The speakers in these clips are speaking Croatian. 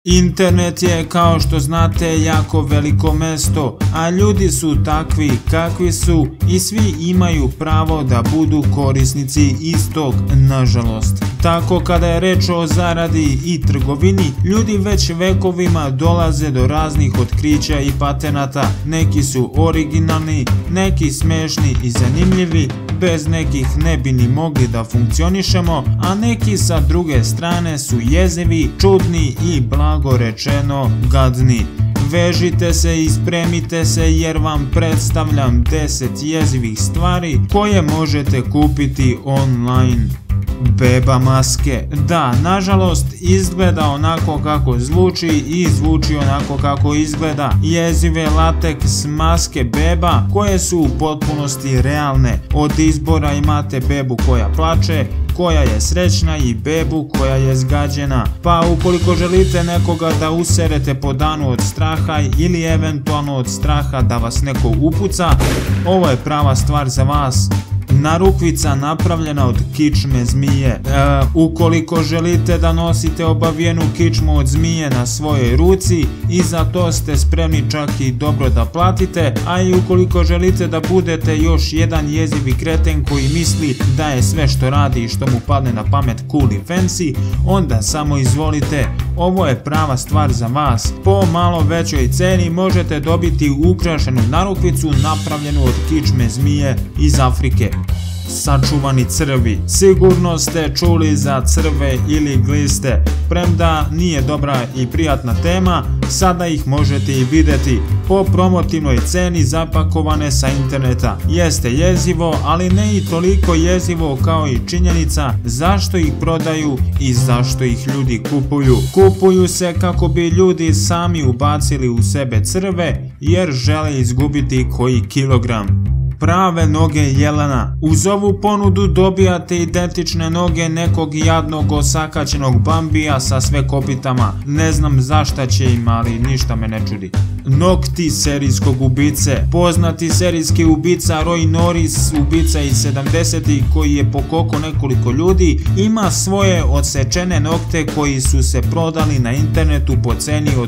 Internet je, kao što znate, jako veliko mesto, a ljudi su takvi kakvi su i svi imaju pravo da budu korisnici istog, nažalost. Tako kada je reč o zaradi i trgovini, ljudi već vekovima dolaze do raznih otkrića i patenata. Neki su originalni, neki smešni i zanimljivi, bez nekih ne bi ni mogli da funkcionišemo, a neki sa druge strane su jezivi, čudni i blago rečeno gadni. Vežite se i spremite se jer vam predstavljam 10 jezivih stvari koje možete kupiti online. Beba maske. Da, nažalost, izgleda onako kako zvuči i zvuči onako kako izgleda. Jezive lateks maske beba koje su u potpunosti realne. Od izbora imate bebu koja plače, koja je srećna i bebu koja je zgađena. Pa ukoliko želite nekoga da userete po danu od straha ili eventualno od straha da vas neko upuca, ovo je prava stvar za vas. Narukvica napravljena od kičme zmije. Ukoliko želite da nosite obavijenu kičmu od zmije na svojoj ruci i za to ste spremni čak i dobro da platite, a i ukoliko želite da budete još jedan jezivi kreten koji misli da je sve što radi i što mu padne na pamet cool i fancy, onda samo izvolite, ovo je prava stvar za vas. Po malo većoj ceni možete dobiti ukrašenu narukvicu napravljenu od kičme zmije iz Afrike. Sačuvani crvi. Sigurno ste čuli za crve ili gliste. Premda nije dobra i prijatna tema, sada ih možete i vidjeti po promotivnoj ceni zapakovane sa interneta. Jeste jezivo, ali ne i toliko jezivo kao i činjenica zašto ih prodaju i zašto ih ljudi kupuju. Kupuju se kako bi ljudi sami ubacili u sebe crve jer žele izgubiti koji kilogram. Prave noge jelena. Uz ovu ponudu dobijate identične noge nekog jadnog osakaćenog bambija sa sve kopitama. Ne znam zašta će im, ali ništa me ne čudi. Nokti serijskog ubice. Poznati serijski ubica Roy Norris, ubica iz 70-ih koji je pokoko nekoliko ljudi, ima svoje odsečene nokte koji su se prodali na internetu po ceni od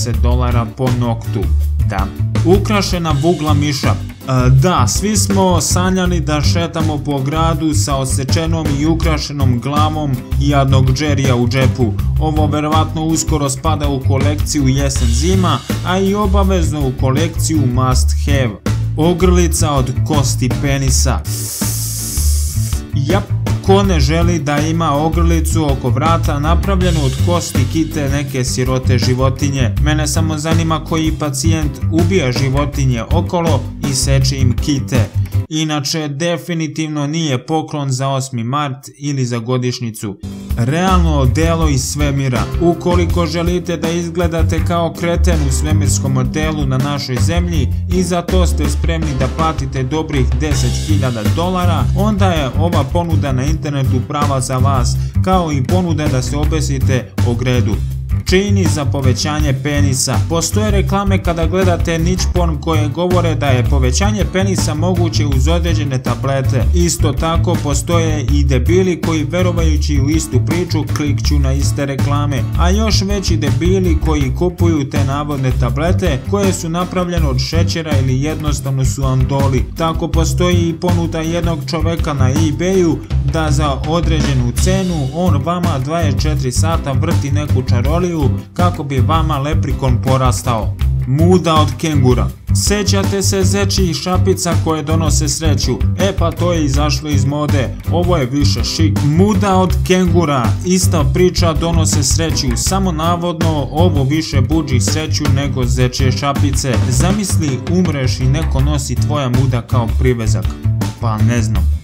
$10 po noktu. Da. Ukrašena bugla miša. Da, svi smo sanjali da šetamo po gradu sa odsečenom i ukrašenom glavom jadnog Jerrya u džepu. Ovo verovatno uskoro spada u kolekciju jesen-zima, a i obavezno u kolekciju must have. Ogrlica od kosti penisa. Jap. Ko ne želi da ima ogrlicu oko vrata napravljenu od kosti kite neke sirote životinje? Mene samo zanima koji pacijent ubija životinje okolo i seče im kite. Inače, definitivno nije poklon za 8. mart ili za godišnjicu. Realno odelo iz svemira. Ukoliko želite da izgledate kao kreten u svemirskom modelu na našoj zemlji i za to ste spremni da platite dobrih $10.000, onda je ova ponuda na internetu prava za vas, kao i ponuda da se obesite o gredu. Čini za povećanje penisa. Postoje reklame kada gledate niche porn koje govore da je povećanje penisa moguće uz određene tablete. Isto tako postoje i debili koji, verovajući u istu priču, klikću na iste reklame, a još veći debili koji kupuju te navodne tablete koje su napravljene od šećera ili jednostavno su andoli. Tako postoji i ponuda jednog čoveka na eBayu da za određenu cenu on vama 24 sata vrti neku čaroliju kako bi vama leprikon porastao. Muda od kengura. Sećate se zečjih šapica koje donose sreću? Pa to je izašlo iz mode, ovo je više šik. Muda od kengura, ista priča, donose sreću, samo navodno ovo više budži sreću nego zečje šapice. Zamisli, umreš i neko nosi tvoja muda kao privezak. Pa ne znam.